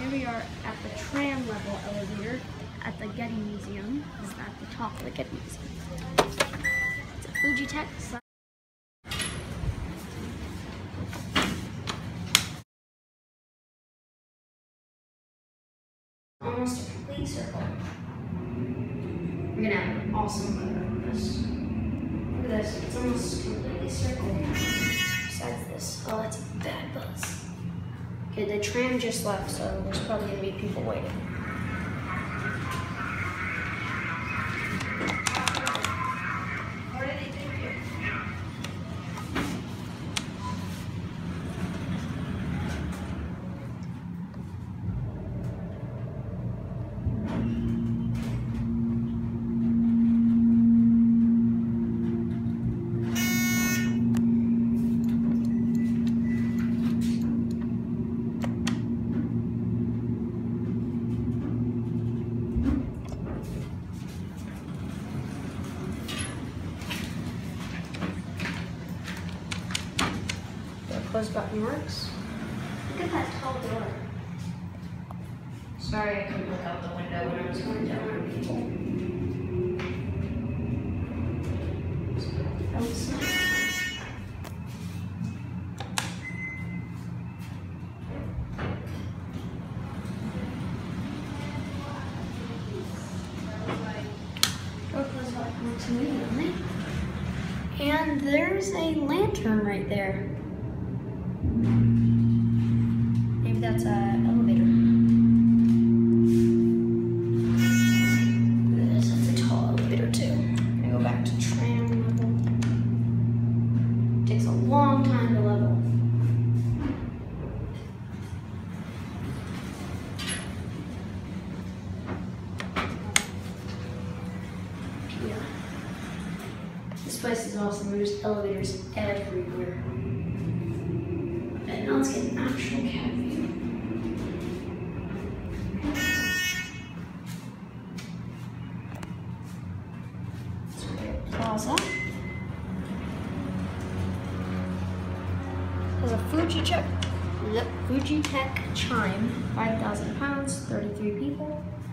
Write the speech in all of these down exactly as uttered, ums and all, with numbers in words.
here we are at the tram level elevator at the Getty Museum. This is at the top of the Getty Museum. It's a Fujitec. Almost a complete circle. We're gonna have an awesome color on this. Look at this, it's almost completely circled. Besides this, oh, that's a bad buzz. Okay, the tram just left, so there's probably gonna be people waiting. What did they do here? Close button works. Look at that tall door. Sorry I couldn't look out the window when I was going down on people. Outside. Door close button works immediately. And there's a lantern right there. Maybe that's an elevator. This is a tall elevator too. I'm gonna go back to tram level. It takes a long time to level. Yeah. This place is awesome. There's elevators everywhere. And now let's get an actual cab view. It's a great plaza. There's a Fujitec, yep, Fujitec chime, five thousand pounds, thirty-three people.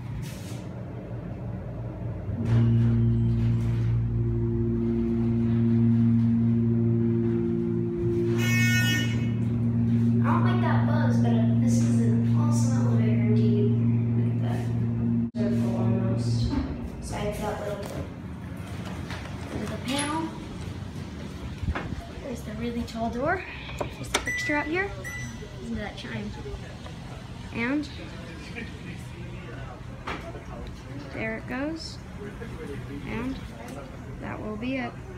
There's the panel. There's the really tall door. There's the fixture out here. Listen to that chime. And there it goes. And that will be it.